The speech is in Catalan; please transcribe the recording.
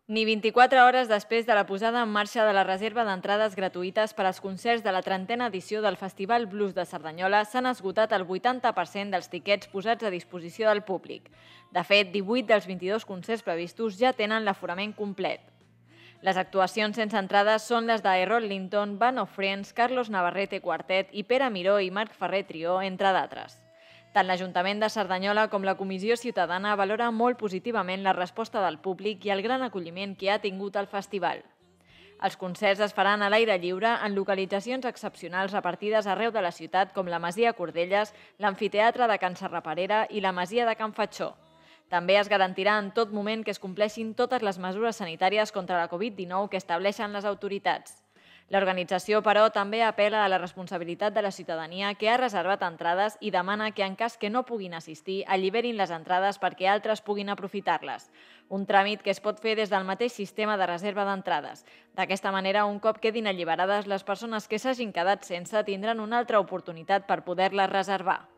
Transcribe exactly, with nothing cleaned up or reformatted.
Ni vint-i-quatre hores després de la posada en marxa de la reserva d'entrades gratuïtes per als concerts de la trentena edició del Festival Blues de Cerdanyola s'han esgotat el vuitanta per cent dels tiquets posats a disposició del públic. De fet, divuit dels vint-i-dos concerts previstos ja tenen l'aforament complet. Les actuacions sense entrades són les d'Errol Linton, Band of Friends, Carlos Navarrete Quartet i Pere Miró i Marc Ferrer Trio, entre d'altres. Tant l'Ajuntament de Cerdanyola com la Comissió Ciutadana valora molt positivament la resposta del públic i el gran acolliment que ha tingut el festival. Els concerts es faran a l'aire lliure en localitzacions excepcionals repartides arreu de la ciutat com la Masia Cordelles, l'Amfiteatre de Can Serraperera i la Masia de Can Fatxó. També es garantirà en tot moment que es compleixin totes les mesures sanitàries contra la Covid dinou que estableixen les autoritats. L'organització, però, també apel·la a la responsabilitat de la ciutadania que ha reservat entrades i demana que, en cas que no puguin assistir, alliberin les entrades perquè altres puguin aprofitar-les. Un tràmit que es pot fer des del mateix sistema de reserva d'entrades. D'aquesta manera, un cop quedin alliberades, les persones que s'hagin quedat sense tindran una altra oportunitat per poder-les reservar.